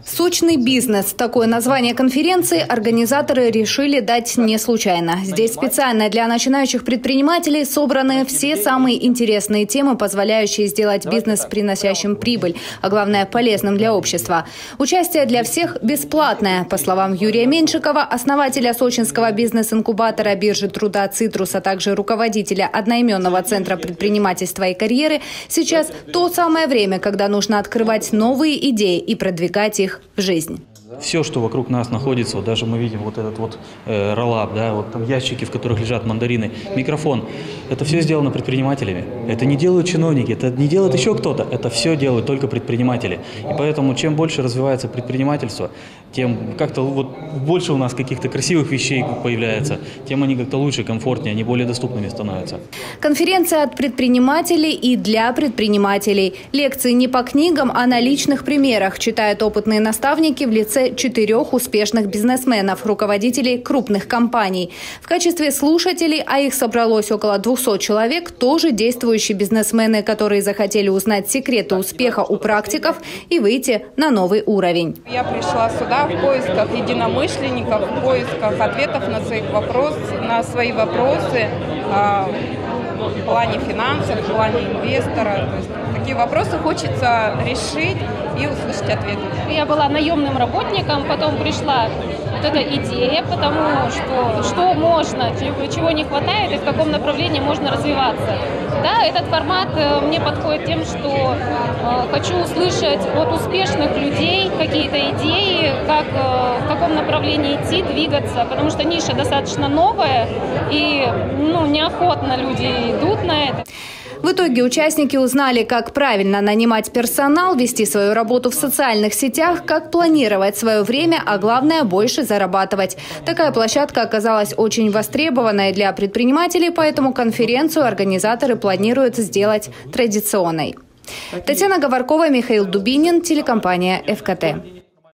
Сочный бизнес. Такое название конференции организаторы решили дать не случайно. Здесь специально для начинающих предпринимателей собраны все самые интересные темы, позволяющие сделать бизнес приносящим прибыль, а главное полезным для общества. Участие для всех бесплатное. По словам Юрия Меньшикова, основателя сочинского бизнес-инкубатора биржи труда «Цитрус», а также руководителя одноименного центра предпринимательства и карьеры, сейчас то самое время, когда нужно открывать новые идеи и продвигать их в жизнь. Все, что вокруг нас находится, вот даже мы видим вот этот вот роллап, да, вот там ящики, в которых лежат мандарины, микрофон, это все сделано предпринимателями. Это не делают чиновники, это не делает еще кто-то, это все делают только предприниматели. И поэтому чем больше развивается предпринимательство, тем как-то вот больше у нас каких-то красивых вещей появляется, тем они как-то лучше, комфортнее, они более доступными становятся. Конференция от предпринимателей и для предпринимателей. Лекции не по книгам, а на личных примерах, читают опытные наставники в лице 4 успешных бизнесменов, руководителей крупных компаний. В качестве слушателей, а их собралось около 200 человек, тоже действующие бизнесмены, которые захотели узнать секреты успеха у практиков и выйти на новый уровень. Я пришла сюда в поисках единомышленников, в поисках ответов на свои вопросы в плане финансов, в плане инвестора. То есть такие вопросы хочется решить и услышать ответы. Я была наемным работником, потом пришла вот эта идея, потому что можно, чего не хватает и в каком направлении можно развиваться. Да, этот формат мне подходит тем, что хочу услышать от успешных людей какие-то идеи, в каком направлении идти, двигаться, потому что ниша достаточно новая и неохотно люди идут на это. В итоге участники узнали, как правильно нанимать персонал, вести свою работу в социальных сетях, как планировать свое время, а главное – больше зарабатывать. Такая площадка оказалась очень востребованной для предпринимателей, поэтому конференцию организаторы планируют сделать традиционной. Татьяна Говоркова, Михаил Дубинин, телекомпания ФКТ.